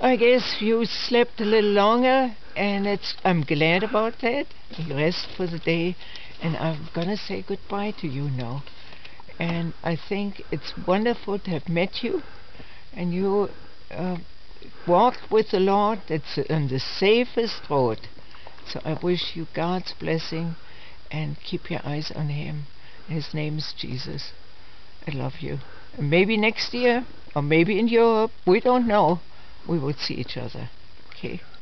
I guess you slept a little longer, and I'm glad about that. You rest for the day, and I'm gonna say goodbye to you now. And I think it's wonderful to have met you, and you uh, walked with the Lord. It's on the safest road. So I wish you God's blessing, and keep your eyes on Him. His name is Jesus. I love you. And maybe next year, or maybe in Europe, we don't know, we will see each other. Okay?